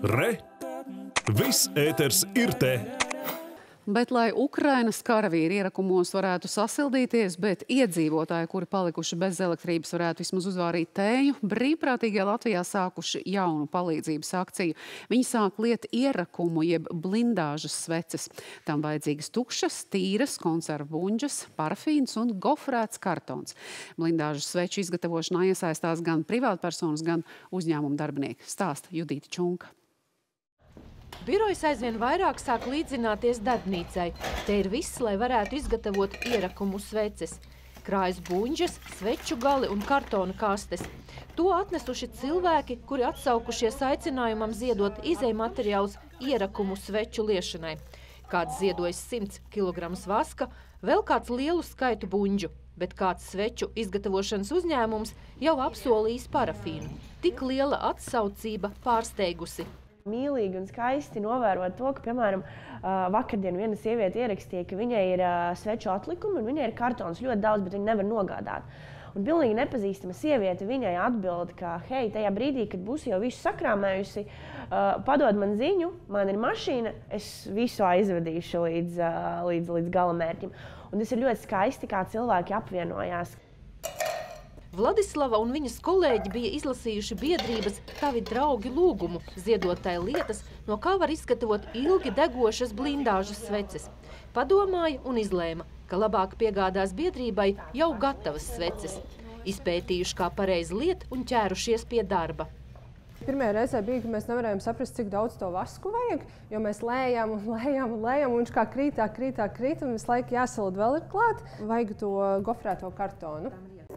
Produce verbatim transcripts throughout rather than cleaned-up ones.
Re! Viss ēters ir te! Bet, lai Ukrainas karavīri ierakumos varētu sasildīties, bet iedzīvotāji, kuri palikuši bez elektrības, varētu vismaz uzvārīt tēju, brīvprātīgie Latvijā sākuši jaunu palīdzības akciju. Viņi sāk liet ierakumu, jeb blindāžas sveces. Tam vajadzīgas tukšas, tīras, konservu buņģas, parafīns un gofrēts kartons. Blindāžas sveču izgatavošanā iesaistās gan privātpersonas, gan uzņēmuma darbinieki. Stāsta Judīta Čunka. Birojs aizvien vairāk sāk līdzināties darbnīcai. Te ir viss, lai varētu izgatavot ierakumu sveces. Krājas buņģes, sveču gali un kartona kastes. To atnesuši cilvēki, kuri atsaukušies aicinājumam ziedot izejmateriālus ierakumu sveču liešanai. Kāds ziedojas simts kilogramus vaska, vēl kāds lielu skaitu buņģu, bet kāds sveču izgatavošanas uzņēmums jau apsolījis parafīnu. Tik liela atsaucība pārsteigusi. Mīlīgi un skaisti novērot to, ka, piemēram, vakardien viena sieviete ierakstīja, ka viņai ir sveču atlikumi un viņai ir kartons ļoti daudz, bet viņa nevar nogādāt. Un pilnīgi nepazīstama sieviete viņai atbild, ka, hei, tajā brīdī, kad būsi jau visu sakrāmējusi, padod man ziņu, man ir mašīna, es visu aizvedīšu līdz, līdz, līdz galamērķim. Un tas ir ļoti skaisti, kā cilvēki apvienojās. Vladislava un viņas kolēģi bija izlasījuši biedrības Tavi draugi lūgumu ziedot tai lietas, no kā var izgatavot ilgi degošas blindāžas sveces. Padomāja un izlēma, ka labāk piegādās biedrībai jau gatavas sveces. Izpētījuši, kā pareizi liet un ķērušies pie darba. Pirmajā reizē bija, ka mēs nevarējām saprast, cik daudz to vasku vajag, jo mēs lējām un lējām un lējām, un viņš kā krītā, krītā, krīt, un visu laiku jāsalid vēl ir klāt. Vajag to gofrēto kartonu.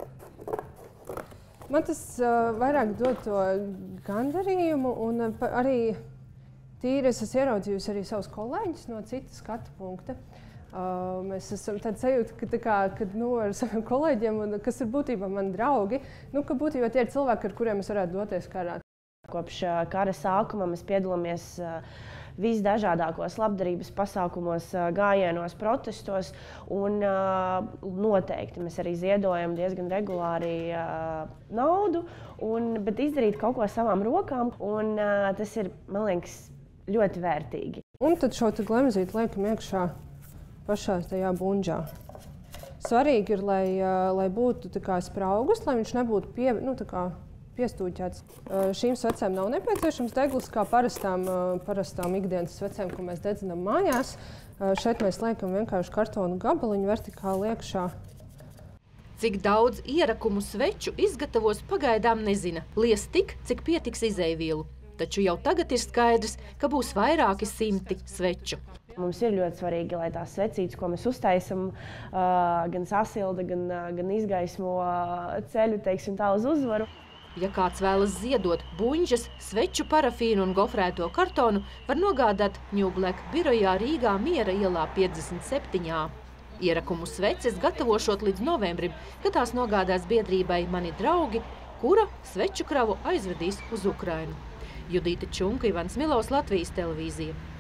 Man tas uh, vairāk dod to gandarījumu, un uh, arī tīri es esmu ieraudzījusi arī savus kolēģus no citas skatu punkta. Uh, mēs esam tādi sajūta, ka, tā kā, kad, nu, ar saviem kolēģiem, un, kas ir būtībā mani draugi, nu, ka būtībā tie ir cilvēki, ar kuriem es varētu doties karā. Kopš kara sākuma mēs piedalāmies uh, visdažādākos labdarības pasākumos, gājienos, protestos, un uh, noteikti mēs arī ziedojam diezgan regulāri uh, naudu, un, bet izdarīt kaut ko savām rokām, un uh, tas ir, man liekas, ļoti vērtīgi. Un tad šo te glemzīti liekam iekšā pašā tajā buņģā. Svarīgi ir, lai, uh, lai būtu tā kā spraugus, lai viņš nebūtu pie, nu, tā kā piestūķēts. Šīm svecēm nav nepieciešams deglis, kā parastām, parastām ikdienas svecēm, ko mēs dedzinām mājās. Šeit mēs liekam vienkārši kartonu gabaliņu vertikāli iekšā. Cik daudz ierakumu sveču izgatavos pagaidām nezina. Lies tik, cik pietiks izejvielu. Taču jau tagad ir skaidrs, ka būs vairāki simti sveču. Mums ir ļoti svarīgi, lai tās svecītes, ko mēs uztaisam, gan sasilda, gan, gan izgaismo ceļu, teiksim tā, uz uzvaru. Ja kāds vēlas ziedot buņģes, sveču parafīnu un gofrēto kartonu, var nogādāt New Black birojā Rīgā Miera ielā piecdesmit septiņā. Ierakumu sveces gatavošot līdz novembrim, kad tās nogādās biedrībai Mani draugi, kura sveču kravu aizvedīs uz Ukrainu. Judīta Čunka, Ivans Milovs, Latvijas televīzija.